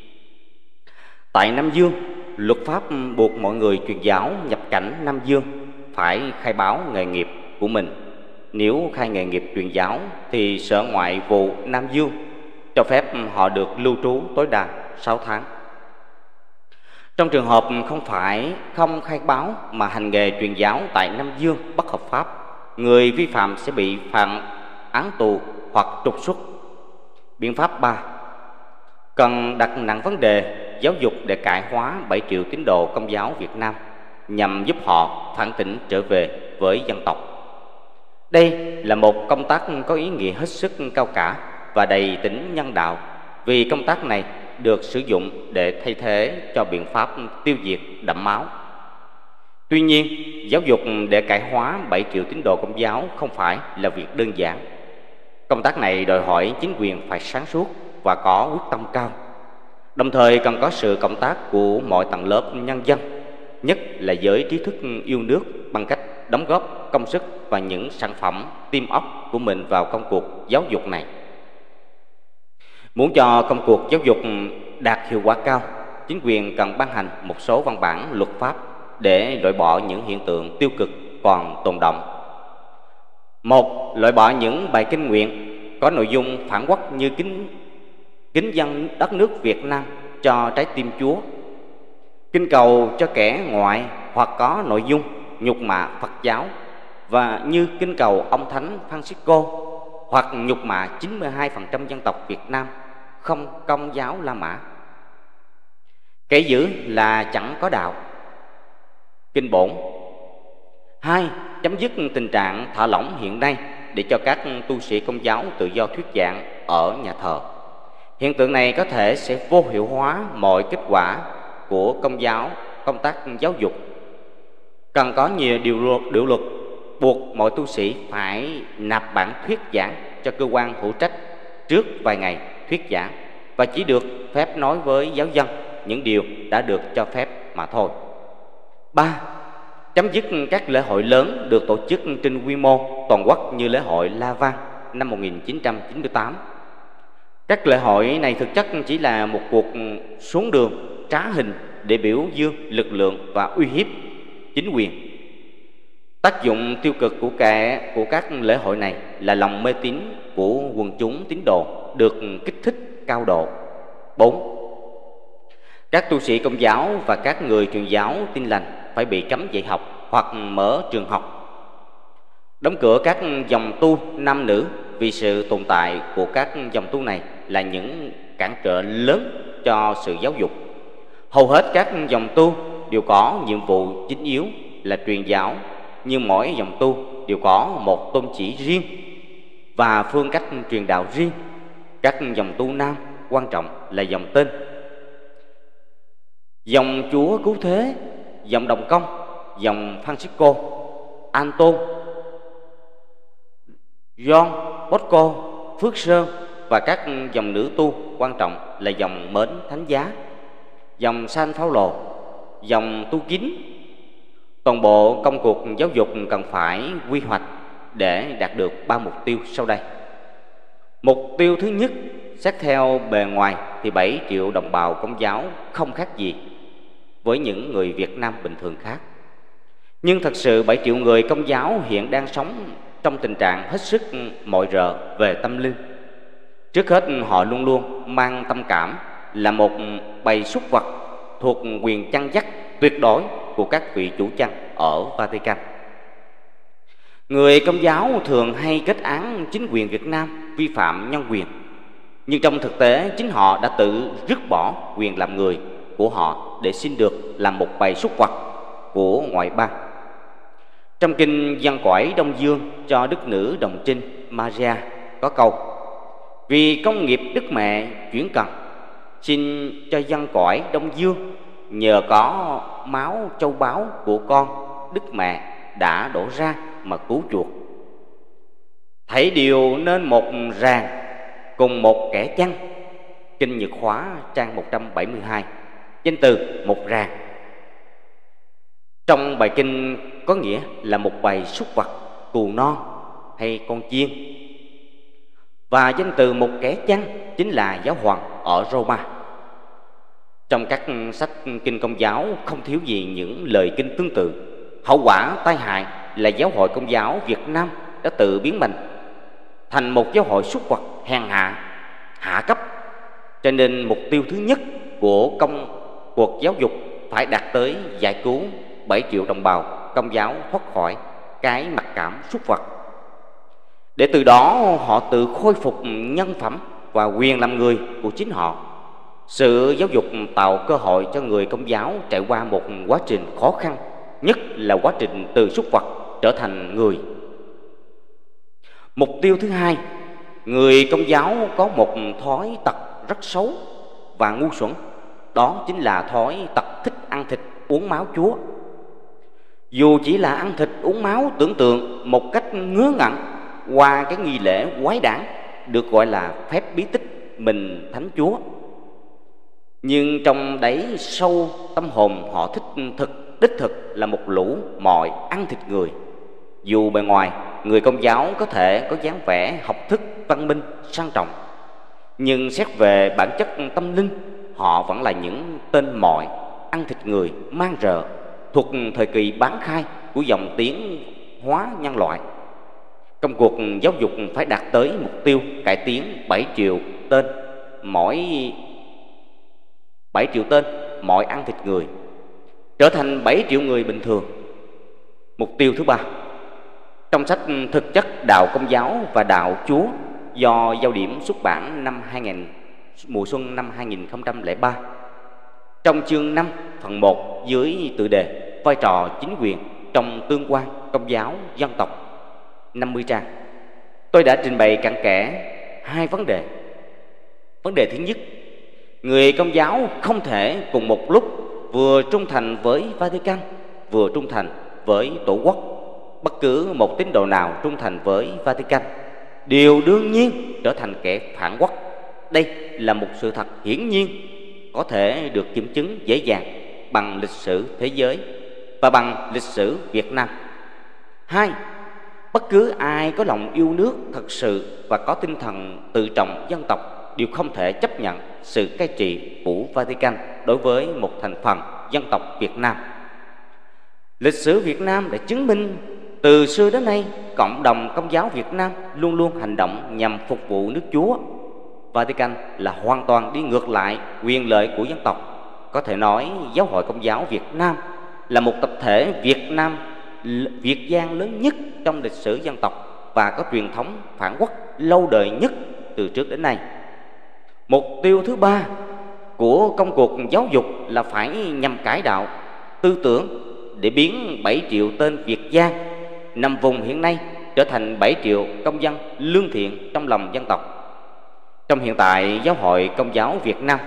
Tại Nam Dương, luật pháp buộc mọi người truyền giáo nhập cảnh Nam Dương phải khai báo nghề nghiệp của mình. Nếu khai nghề nghiệp truyền giáo thì Sở Ngoại vụ Nam Dương cho phép họ được lưu trú tối đa sáu tháng. Trong trường hợp không phải không khai báo mà hành nghề truyền giáo tại Nam Dương bất hợp pháp, người vi phạm sẽ bị phạt án tù hoặc trục xuất. Biện pháp ba, cần đặt nặng vấn đề giáo dục để cải hóa bảy triệu tín đồ Công giáo Việt Nam nhằm giúp họ phản tỉnh trở về với dân tộc. Đây là một công tác có ý nghĩa hết sức cao cả và đầy tính nhân đạo, vì công tác này được sử dụng để thay thế cho biện pháp tiêu diệt đẫm máu. Tuy nhiên, giáo dục để cải hóa bảy triệu tín đồ Công giáo không phải là việc đơn giản. Công tác này đòi hỏi chính quyền phải sáng suốt và có quyết tâm cao, đồng thời cần có sự cộng tác của mọi tầng lớp nhân dân, nhất là giới trí thức yêu nước, bằng cách đóng góp công sức và những sản phẩm tim óc của mình vào công cuộc giáo dục này. Muốn cho công cuộc giáo dục đạt hiệu quả cao, chính quyền cần ban hành một số văn bản luật pháp để loại bỏ những hiện tượng tiêu cực còn tồn động. Một, loại bỏ những bài kinh nguyện có nội dung phản quốc như kính kính dâng đất nước Việt Nam cho trái tim Chúa, kinh cầu cho kẻ ngoại, hoặc có nội dung nhục mạ Phật giáo, và như kinh cầu ông Thánh Francisco, hoặc nhục mạ chín mươi hai phần trăm dân tộc Việt Nam không Công giáo La Mã. Kẻ dữ là chẳng có đạo. Kinh bổn. Hai, chấm dứt tình trạng thả lỏng hiện nay để cho các tu sĩ Công giáo tự do thuyết giảng ở nhà thờ. Hiện tượng này có thể sẽ vô hiệu hóa mọi kết quả của Công giáo công tác giáo dục. Cần có nhiều điều luật, điều luật buộc mọi tu sĩ phải nạp bản thuyết giảng cho cơ quan hữu trách trước vài ngày thuyết giảng, và chỉ được phép nói với giáo dân những điều đã được cho phép mà thôi. Ba, chấm dứt các lễ hội lớn được tổ chức trên quy mô toàn quốc như lễ hội La Vang năm một nghìn chín trăm chín mươi tám. Các lễ hội này thực chất chỉ là một cuộc xuống đường trá hình để biểu dương lực lượng và uy hiếp chính quyền. Tác dụng tiêu cực của cả của các lễ hội này là lòng mê tín của quần chúng tín đồ được kích thích cao độ. Bốn, các tu sĩ Công giáo và các người truyền giáo Tin lành phải bị cấm dạy học hoặc mở trường học. Đóng cửa các dòng tu nam nữ vì sự tồn tại của các dòng tu này là những cản trở lớn cho sự giáo dục. Hầu hết các dòng tu đều có nhiệm vụ chính yếu là truyền giáo, nhưng mỗi dòng tu đều có một tôn chỉ riêng và phương cách truyền đạo riêng. Các dòng tu nam quan trọng là dòng tên: dòng Chúa Cứu Thế, dòng Đồng Công, dòng Francisco, Anton, John Bosco, Phước Sơn, và các dòng nữ tu quan trọng là dòng Mến Thánh Giá, dòng San Phaolô, dòng Tu Kín. Toàn bộ công cuộc giáo dục cần phải quy hoạch để đạt được ba mục tiêu sau đây. Mục tiêu thứ nhất, xét theo bề ngoài thì bảy triệu đồng bào Công giáo không khác gì với những người Việt Nam bình thường khác. Nhưng thật sự bảy triệu người Công giáo hiện đang sống trong tình trạng hết sức mỏi rợ về tâm linh. Trước hết, họ luôn luôn mang tâm cảm là một bầy súc vật thuộc quyền chăn dắt tuyệt đối của các vị chủ chăn ở Vatican. Người Công giáo thường hay kết án chính quyền Việt Nam vi phạm nhân quyền, nhưng trong thực tế chính họ đã tự rứt bỏ quyền làm người của họ để xin được làm một bầy súc vật của ngoại bang. Trong kinh Văn Cõi Đông Dương cho Đức Nữ Đồng Trinh Maria có câu: vì công nghiệp Đức Mẹ chuyển cần, xin cho dân cõi Đông Dương nhờ có máu châu báu của con Đức Mẹ đã đổ ra mà cứu chuộc. Thảy đều nên một ràng cùng một kẻ chăn. Kinh Nhật Hóa trang một trăm bảy mươi hai. Danh từ một ràng trong bài kinh có nghĩa là một bầy súc vật, cừu non hay con chiên. Và danh từ một kẻ chăn chính là giáo hoàng ở Roma. Trong các sách kinh Công giáo không thiếu gì những lời kinh tương tự. Hậu quả tai hại là giáo hội Công giáo Việt Nam đã tự biến mình thành một giáo hội súc vật hèn hạ, hạ cấp. Cho nên mục tiêu thứ nhất của công cuộc giáo dục phải đạt tới giải cứu bảy triệu đồng bào Công giáo thoát khỏi cái mặc cảm súc vật, để từ đó họ tự khôi phục nhân phẩm và quyền làm người của chính họ. Sự giáo dục tạo cơ hội cho người Công giáo trải qua một quá trình khó khăn, nhất là quá trình từ súc vật trở thành người. Mục tiêu thứ hai, người Công giáo có một thói tật rất xấu và ngu xuẩn, đó chính là thói tật thích ăn thịt uống máu Chúa. Dù chỉ là ăn thịt uống máu tưởng tượng một cách ngớ ngẩn qua cái nghi lễ quái đản được gọi là phép bí tích mình Thánh Chúa, nhưng trong đáy sâu tâm hồn họ thích thực đích thực là một lũ mọi ăn thịt người. Dù bề ngoài người Công giáo có thể có dáng vẻ học thức, văn minh, sang trọng, nhưng xét về bản chất tâm linh, họ vẫn là những tên mọi ăn thịt người mang rợ thuộc thời kỳ bán khai của dòng tiến hóa nhân loại. Công cuộc giáo dục phải đạt tới mục tiêu cải tiến bảy triệu tên mỗi bảy triệu tên mọi ăn thịt người trở thành bảy triệu người bình thường. Mục tiêu thứ ba, Trong sách Thực chất Đạo Công giáo và Đạo Chúa do Giao điểm xuất bản năm hai nghìn, mùa xuân năm hai nghìn không trăm lẻ ba, trong chương năm phần một dưới tựa đề Vai trò chính quyền trong tương quan công giáo dân tộc, năm mươi trang, tôi đã trình bày cặn kẽ hai vấn đề. Vấn đề thứ nhất, người Công giáo không thể cùng một lúc vừa trung thành với Vatican, vừa trung thành với Tổ quốc. Bất cứ một tín đồ nào trung thành với Vatican đều đương nhiên trở thành kẻ phản quốc. Đây là một sự thật hiển nhiên, có thể được kiểm chứng dễ dàng bằng lịch sử thế giới và bằng lịch sử Việt Nam. Hai, bất cứ ai có lòng yêu nước thật sự và có tinh thần tự trọng dân tộc đều không thể chấp nhận sự cai trị của Vatican đối với một thành phần dân tộc Việt Nam. Lịch sử Việt Nam đã chứng minh từ xưa đến nay, cộng đồng Công giáo Việt Nam luôn luôn hành động nhằm phục vụ nước Chúa. Vatican là hoàn toàn đi ngược lại quyền lợi của dân tộc. Có thể nói Giáo hội Công giáo Việt Nam là một tập thể Việt Nam Việt gian lớn nhất trong lịch sử dân tộc và có truyền thống phản quốc lâu đời nhất từ trước đến nay. Mục tiêu thứ ba của công cuộc giáo dục là phải nhằm cải đạo tư tưởng để biến bảy triệu tên Việt gian nằm vùng hiện nay trở thành bảy triệu công dân lương thiện trong lòng dân tộc. Trong hiện tại, Giáo hội Công giáo Việt Nam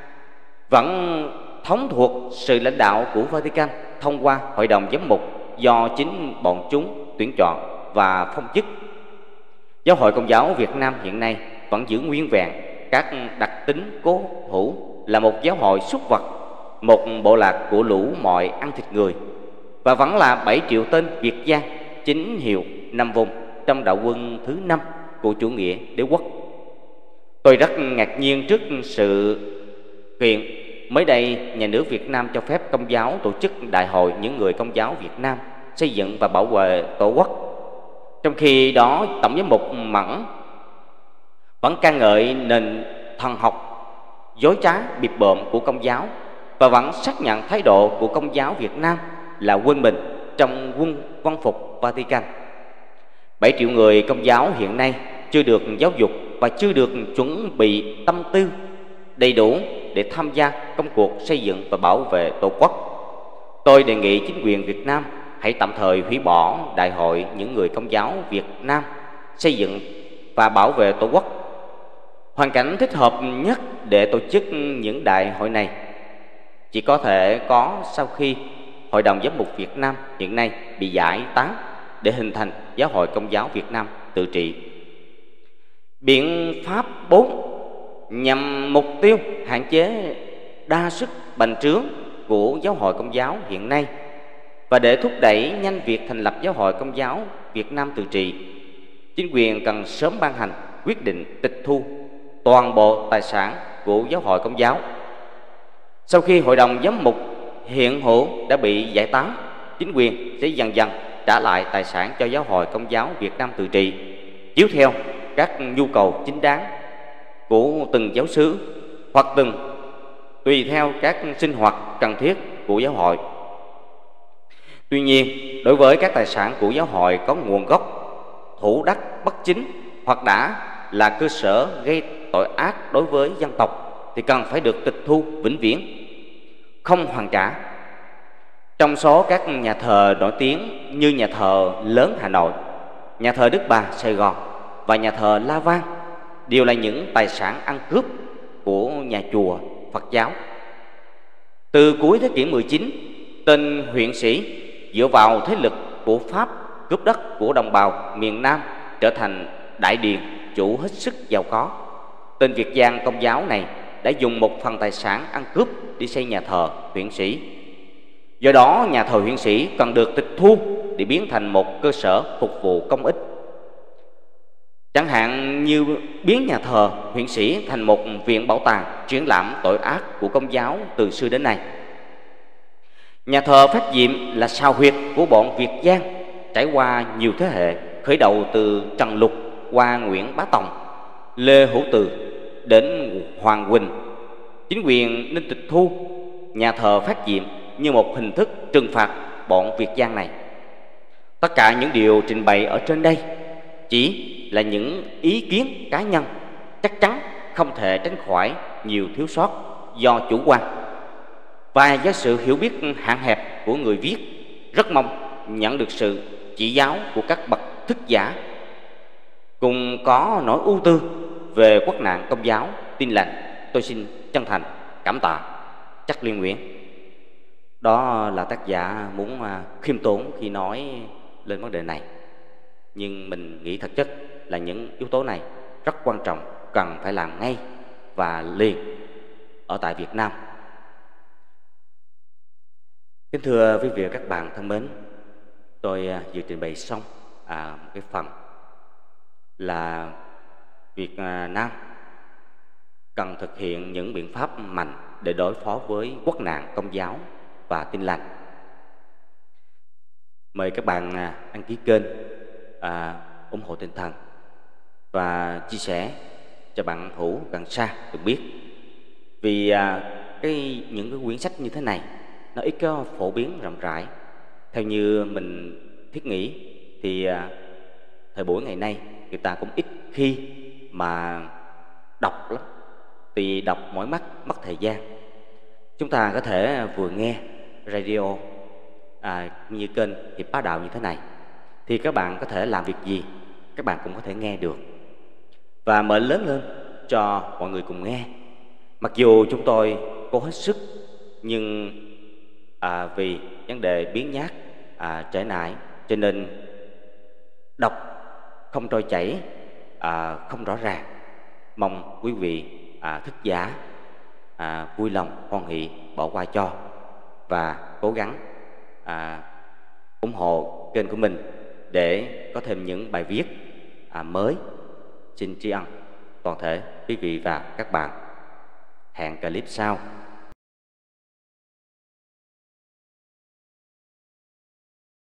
vẫn thống thuộc sự lãnh đạo của Vatican thông qua Hội đồng Giám mục do chính bọn chúng tuyển chọn và phong chức. Giáo hội Công giáo Việt Nam hiện nay vẫn giữ nguyên vẹn các đặc tính cố hữu là một giáo hội súc vật, một bộ lạc của lũ mọi ăn thịt người, và vẫn là bảy triệu tên Việt gian chính hiệu nằm vùng trong đạo quân thứ năm của chủ nghĩa đế quốc. Tôi rất ngạc nhiên trước sự kiện mới đây nhà nước Việt Nam cho phép Công giáo tổ chức đại hội những người Công giáo Việt Nam xây dựng và bảo vệ Tổ quốc. Trong khi đó, Tổng giám mục Mẫn vẫn ca ngợi nền thần học dối trá bịp bợm của Công giáo và vẫn xác nhận thái độ của Công giáo Việt Nam là quên mình trong quân văn phục Vatican. bảy triệu người Công giáo hiện nay chưa được giáo dục và chưa được chuẩn bị tâm tư đầy đủ để tham gia công cuộc xây dựng và bảo vệ Tổ quốc. Tôi đề nghị chính quyền Việt Nam hãy tạm thời hủy bỏ đại hội những người Công giáo Việt Nam xây dựng và bảo vệ Tổ quốc. Hoàn cảnh thích hợp nhất để tổ chức những đại hội này chỉ có thể có sau khi Hội đồng Giám mục Việt Nam hiện nay bị giải tán để hình thành Giáo hội Công giáo Việt Nam tự trị. Biện pháp bốn nhằm mục tiêu hạn chế đa sức bành trướng của Giáo hội Công giáo hiện nay và để thúc đẩy nhanh việc thành lập Giáo hội Công giáo Việt Nam tự trị, chính quyền cần sớm ban hành quyết định tịch thu toàn bộ tài sản của Giáo hội Công giáo. Sau khi Hội đồng Giám mục hiện hữu đã bị giải tán, chính quyền sẽ dần dần trả lại tài sản cho Giáo hội Công giáo Việt Nam tự trị, chiếu theo các nhu cầu chính đáng của từng giáo xứ hoặc từng tùy theo các sinh hoạt cần thiết của giáo hội. Tuy nhiên, đối với các tài sản của giáo hội có nguồn gốc thủ đắc bất chính hoặc đã là cơ sở gây tội ác đối với dân tộc thì cần phải được tịch thu vĩnh viễn, không hoàn trả. Trong số các nhà thờ nổi tiếng như nhà thờ lớn Hà Nội, nhà thờ Đức Bà Sài Gòn và nhà thờ La Vang đều là những tài sản ăn cướp của nhà chùa Phật giáo. Từ cuối thế kỷ mười chín, tên huyện sĩ dựa vào thế lực của Pháp cướp đất của đồng bào miền Nam trở thành đại điền chủ hết sức giàu có. Tên Việt gian Công giáo này đã dùng một phần tài sản ăn cướp đi xây nhà thờ huyện sĩ. Do đó, nhà thờ huyện sĩ cần được tịch thu để biến thành một cơ sở phục vụ công ích. Chẳng hạn như biến nhà thờ huyện sĩ thành một viện bảo tàng triển lãm tội ác của Công giáo từ xưa đến nay. Nhà thờ Phát Diệm là sao huyệt của bọn Việt gian trải qua nhiều thế hệ, khởi đầu từ Trần Lục qua Nguyễn Bá Tòng, Lê Hữu Từ đến Hoàng Quỳnh. Chính quyền nên tịch thu nhà thờ Phát Diệm như một hình thức trừng phạt bọn Việt gian này. Tất cả những điều trình bày ở trên đây chỉ là những ý kiến cá nhân, chắc chắn không thể tránh khỏi nhiều thiếu sót do chủ quan và do sự hiểu biết hạn hẹp của người viết. Rất mong nhận được sự chỉ giáo của các bậc thức giả cùng có nỗi ưu tư về quốc nạn Công giáo Tin Lành. Tôi xin chân thành cảm tạ. Chắc Liên Nguyễn. Đó là tác giả muốn khiêm tốn khi nói lên vấn đề này, nhưng mình nghĩ thực chất là những yếu tố này rất quan trọng, cần phải làm ngay và liền ở tại Việt Nam. Kính thưa quý vị và các bạn thân mến, tôi vừa trình bày xong à, một cái phần là Việt Nam cần thực hiện những biện pháp mạnh để đối phó với quốc nạn Công giáo và Tin Lành. Mời các bạn đăng ký kênh, à, ủng hộ tinh thần và chia sẻ cho bạn hữu gần xa được biết. Vì à, cái những cái quyển sách như thế này nó ít có phổ biến rộng rãi. Theo như mình thiết nghĩ thì à, thời buổi ngày nay người ta cũng ít khi mà đọc lắm, vì đọc mỏi mắt, mất thời gian. Chúng ta có thể vừa nghe radio à, như kênh Hiệp Bá Đạo như thế này, thì các bạn có thể làm việc gì các bạn cũng có thể nghe được và mở lớn lên cho mọi người cùng nghe. Mặc dù chúng tôi cố hết sức, nhưng à, vì vấn đề biến nhát, à, trễ nải, cho nên đọc không trôi chảy, à, không rõ ràng. Mong quý vị à, thức giả à, vui lòng hoan hỷ bỏ qua cho và cố gắng à, ủng hộ kênh của mình để có thêm những bài viết à, mới. Xin tri ân toàn thể quý vị và các bạn. Hẹn clip sau.